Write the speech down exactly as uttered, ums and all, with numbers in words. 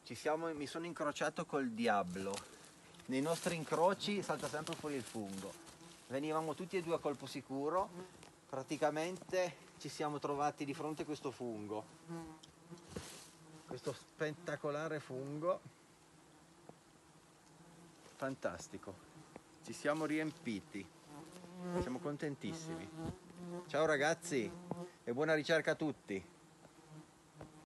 ci siamo, mi sono incrociato col diavolo. Nei nostri incroci salta sempre fuori il fungo. Venivamo tutti e due a colpo sicuro, praticamente ci siamo trovati di fronte a questo fungo, questo spettacolare fungo, fantastico. Ci siamo riempiti, siamo contentissimi. Ciao ragazzi e buona ricerca a tutti.